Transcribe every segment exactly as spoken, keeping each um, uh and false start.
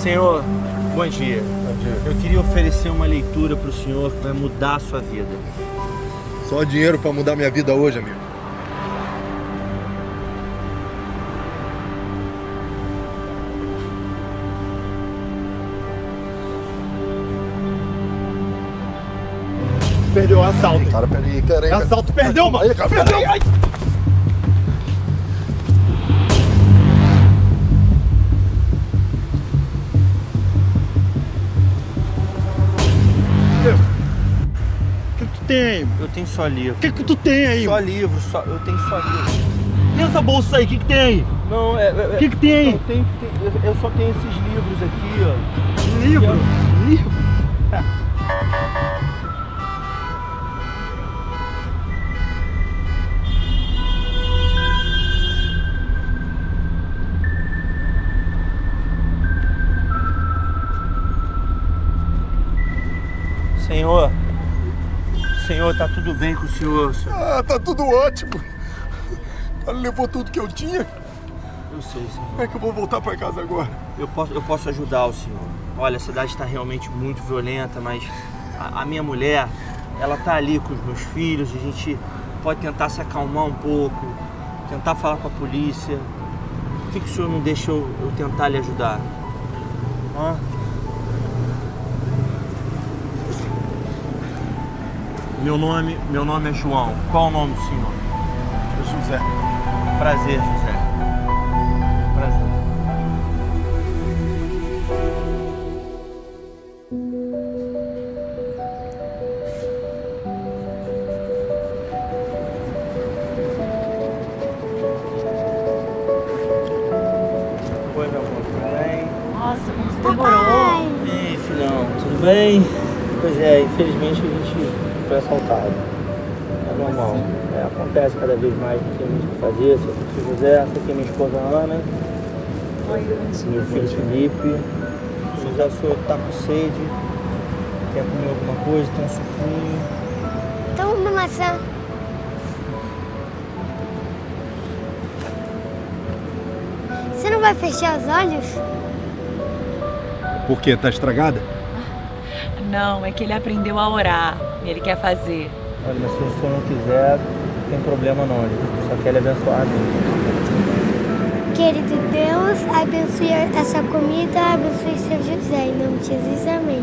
Senhor, bom dia. Bom dia. Eu queria oferecer uma leitura para o senhor que vai mudar a sua vida. Só dinheiro para mudar minha vida hoje, amigo. Perdeu o assalto. Cara, peraí, peraí. Assalto, perdeu, mano. Aí, cara, perdeu. Ai. O que que tu tem aí? Eu tenho só livro. O que que tu tem aí? Só livro, só, eu tenho só livro. E essa bolsa aí, o que que tem aí? Não, é... é O que que tem aí? não, tem, tem, eu- eu só tenho esses livros aqui, ó. Livro? Livro? Senhor, senhor, tá tudo bem com o senhor? senhor? Ah, tá tudo ótimo. Ela levou tudo que eu tinha. Eu sei, senhor. Como é que eu vou voltar para casa agora? Eu posso, eu posso ajudar o senhor. Olha, a cidade está realmente muito violenta, mas a, a minha mulher, ela tá ali com os meus filhos. A gente pode tentar se acalmar um pouco, tentar falar com a polícia. Por que, que o senhor não deixa eu, eu tentar lhe ajudar? Hã? Meu nome, meu nome é João. Qual o nome do senhor? José. Prazer, José. Prazer. Oi, meu amor, tudo bem? Nossa, como você demorou. Ei, filhão, tudo bem? Pois é, infelizmente a gente foi assaltado. É normal. É, acontece cada vez mais, não tem muito o que fazer. Esse aqui é o José, essa aqui é minha esposa Ana, meu filho Felipe. José, o senhor tá com sede? Quer comer alguma coisa? Tem um suquinho? Então uma maçã. Você não vai fechar os olhos? Por quê? Tá estragada? Não, é que ele aprendeu a orar e ele quer fazer. Olha, mas se o senhor não quiser, não tem problema não. Ele só quer lhe abençoar a Deus. Querido Deus, abençoe essa comida, abençoe seu José. Em nome de Jesus, amém.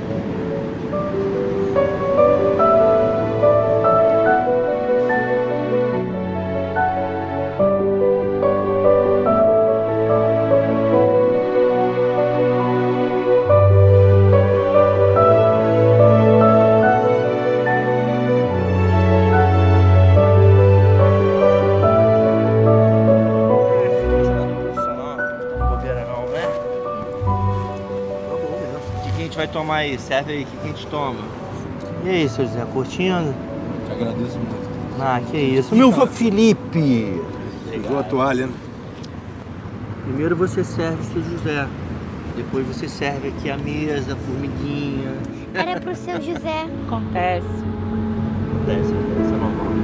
Vai tomar aí, serve aí, o que a gente toma? E aí, seu José, curtindo? Te agradeço muito. Ah, que isso. Meu Felipe! Pegou a toalha, né? Primeiro você serve o seu José. Depois você serve aqui a mesa, a formiguinha. Era pro seu José. Acontece. Desce, desce, normal.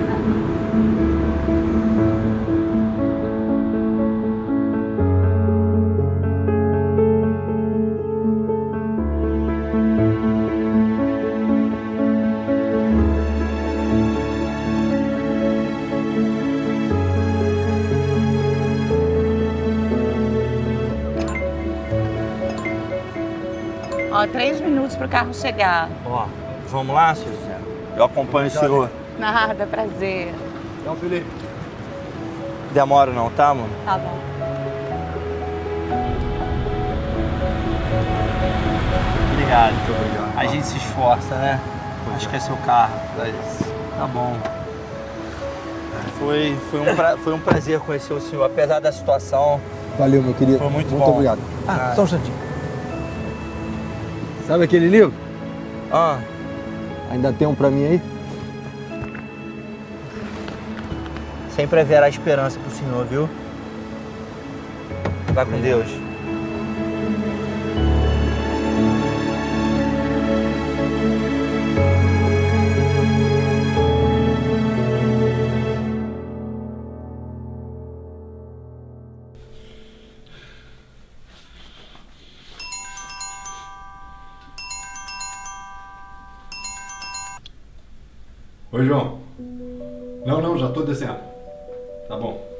Ó, três minutos pro carro chegar. Ó, vamos lá, seu José? Eu acompanho o senhor. Nada, prazer. Então, Felipe. Demora não, tá, mano? Tá bom. Obrigado. Muito obrigado. A gente se esforça, né? Pois Acho é. que é seu carro. É isso. Tá bom. Foi, foi, um pra, foi um prazer conhecer o senhor, apesar da situação. Valeu, meu querido. Foi muito muito bom. obrigado. Ah. Ah, só um instantinho. Sabe aquele livro? Ah, Ainda tem um pra mim aí? sempre haverá esperança pro senhor, viu? Vai com Deus. Oi, João. Não, não, já tô descendo. Tá bom.